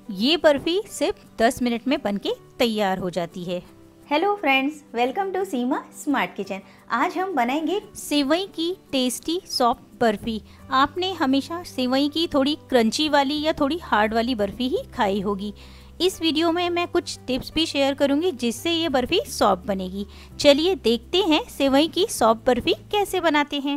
ये बर्फी सिर्फ 10 मिनट में बनके तैयार हो जाती है। Hello friends, welcome to Seema smart kitchen. आज हम बनाएंगे सेवई की टेस्टी सॉफ्ट बर्फी। आपने हमेशा सेवई की थोड़ी क्रंची वाली या थोड़ी हार्ड वाली बर्फी ही खाई होगी। इस वीडियो में मैं कुछ टिप्स भी शेयर करूंगी जिससे ये बर्फी सॉफ्ट बनेगी। चलिए देखते हैं सेवई की सॉफ्ट बर्फी कैसे बनाते हैं।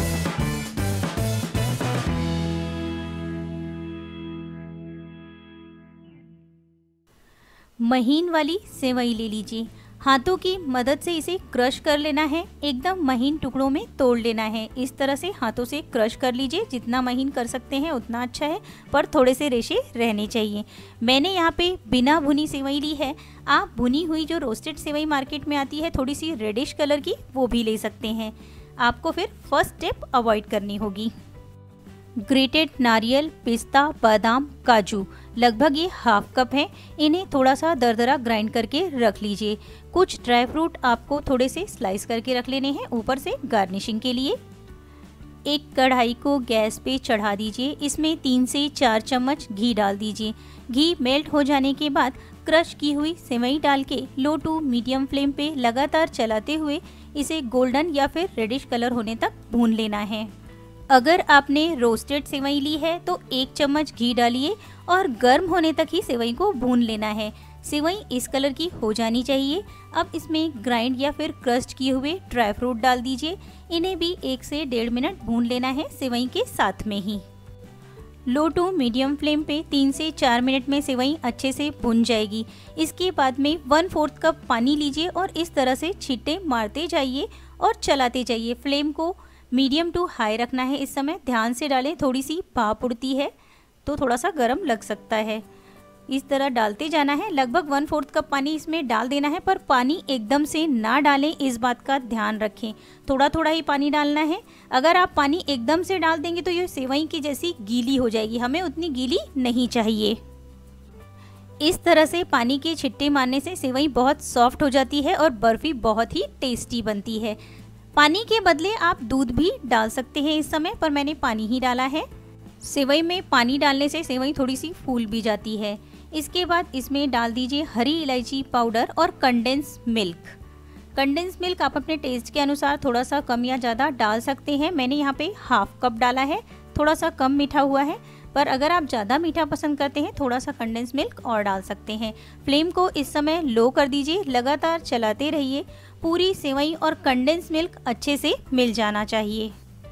महीन वाली सेवई ले लीजिए। हाथों की मदद से इसे क्रश कर लेना है, एकदम महीन टुकड़ों में तोड़ लेना है। इस तरह से हाथों से क्रश कर लीजिए, जितना महीन कर सकते हैं उतना अच्छा है, पर थोड़े से रेशे रहने चाहिए। मैंने यहाँ पे बिना भुनी सेवई ली है। आप भुनी हुई जो रोस्टेड सेवई मार्केट में आती है थोड़ी सी रेडिश कलर की, वो भी ले सकते हैं। आपको फिर फर्स्ट स्टेप अवॉइड करनी होगी। ग्रेटेड नारियल, पिस्ता, बादाम, काजू लगभग ये हाफ कप है। इन्हें थोड़ा सा दरदरा ग्राइंड करके रख लीजिए। कुछ ड्राई फ्रूट आपको थोड़े से स्लाइस करके रख लेने हैं ऊपर से गार्निशिंग के लिए। एक कढ़ाई को गैस पे चढ़ा दीजिए। इसमें 3 से 4 चम्मच घी डाल दीजिए। घी मेल्ट हो जाने के बाद क्रश की हुई सेवई डाल के लो टू मीडियम फ्लेम पे लगातार चलाते हुए इसे गोल्डन या फिर रेडिश कलर होने तक भून लेना है। अगर आपने रोस्टेड सेवई ली है तो 1 चम्मच घी डालिए और गर्म होने तक ही सेवई को भून लेना है। सेवई इस कलर की हो जानी चाहिए। अब इसमें ग्राइंड या फिर क्रस्ट किए हुए ड्राई फ्रूट डाल दीजिए। इन्हें भी 1 से 1.5 मिनट भून लेना है सेवई के साथ में ही। लो टू मीडियम फ्लेम पे 3 से 4 मिनट में सेवई अच्छे से भुन जाएगी। इसके बाद में 1/4 कप पानी लीजिए और इस तरह से छींटे मारते जाइए और चलाते जाइए। फ्लेम को मीडियम टू हाई रखना है। इस समय ध्यान से डालें, थोड़ी सी भाप उड़ती है तो थोड़ा सा गर्म लग सकता है। इस तरह डालते जाना है। लगभग 1/4 कप पानी इसमें डाल देना है, पर पानी एकदम से ना डालें, इस बात का ध्यान रखें। थोड़ा थोड़ा ही पानी डालना है। अगर आप पानी एकदम से डाल देंगे तो ये सेवई की जैसी गीली हो जाएगी। हमें उतनी गीली नहीं चाहिए। इस तरह से पानी के छिट्टे मारने से सेवई बहुत सॉफ्ट हो जाती है और बर्फी बहुत ही टेस्टी बनती है। पानी के बदले आप दूध भी डाल सकते हैं इस समय, पर मैंने पानी ही डाला है। सेवई में पानी डालने से सेवई थोड़ी सी फूल भी जाती है। इसके बाद इसमें डाल दीजिए हरी इलायची पाउडर और कंडेंस मिल्क। कंडेंस मिल्क आप अपने टेस्ट के अनुसार थोड़ा सा कम या ज़्यादा डाल सकते हैं। मैंने यहाँ पे हाफ कप डाला है, थोड़ा सा कम मीठा हुआ है, पर अगर आप ज़्यादा मीठा पसंद करते हैं थोड़ा सा कंडेंस मिल्क और डाल सकते हैं। फ्लेम को इस समय लो कर दीजिए, लगातार चलाते रहिए। पूरी सेवई और कंडेंस मिल्क अच्छे से मिल जाना चाहिए।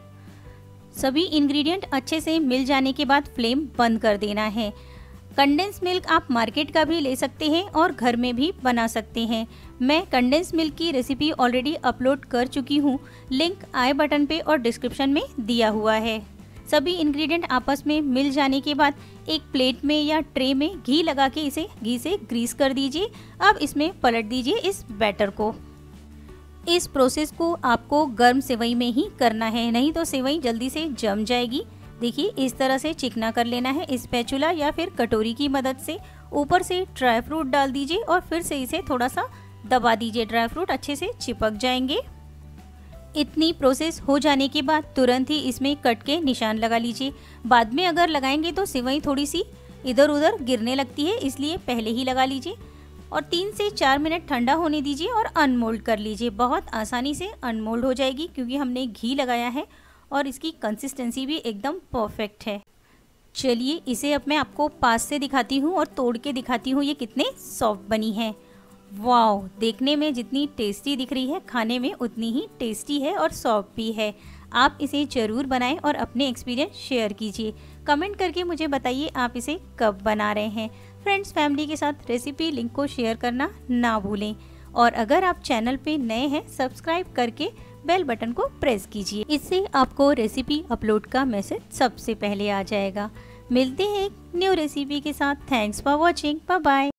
सभी इंग्रेडिएंट अच्छे से मिल जाने के बाद फ्लेम बंद कर देना है। कंडेंस मिल्क आप मार्केट का भी ले सकते हैं और घर में भी बना सकते हैं। मैं कंडेंस मिल्क की रेसिपी ऑलरेडी अपलोड कर चुकी हूँ, लिंक आई बटन पे और डिस्क्रिप्शन में दिया हुआ है। सभी इंग्रेडिएंट आपस में मिल जाने के बाद एक प्लेट में या ट्रे में घी लगा के इसे घी से ग्रीस कर दीजिए। अब इसमें पलट दीजिए इस बैटर को। इस प्रोसेस को आपको गर्म सेवई में ही करना है, नहीं तो सेवई जल्दी से जम जाएगी। देखिए इस तरह से चिकना कर लेना है स्पैचुला या फिर कटोरी की मदद से। ऊपर से ड्राई फ्रूट डाल दीजिए और फिर से इसे थोड़ा सा दबा दीजिए। ड्राई फ्रूट अच्छे से चिपक जाएंगे। इतनी प्रोसेस हो जाने के बाद तुरंत ही इसमें कट के निशान लगा लीजिए। बाद में अगर लगाएंगे तो सेवई थोड़ी सी इधर उधर गिरने लगती है, इसलिए पहले ही लगा लीजिए और 3 से 4 मिनट ठंडा होने दीजिए और अनमोल्ड कर लीजिए। बहुत आसानी से अनमोल्ड हो जाएगी क्योंकि हमने घी लगाया है और इसकी कंसिस्टेंसी भी एकदम परफेक्ट है। चलिए इसे अब मैं आपको पास से दिखाती हूँ और तोड़ के दिखाती हूँ ये कितने सॉफ्ट बनी है। वाओ, देखने में जितनी टेस्टी दिख रही है खाने में उतनी ही टेस्टी है और सॉफ्ट भी है। आप इसे ज़रूर बनाएं और अपने एक्सपीरियंस शेयर कीजिए। कमेंट करके मुझे बताइए आप इसे कब बना रहे हैं। फ्रेंड्स फैमिली के साथ रेसिपी लिंक को शेयर करना ना भूलें और अगर आप चैनल पे नए हैं सब्सक्राइब करके बेल बटन को प्रेस कीजिए। इससे आपको रेसिपी अपलोड का मैसेज सबसे पहले आ जाएगा। मिलते हैं एक न्यू रेसिपी के साथ। Thanks for watching. Bye bye.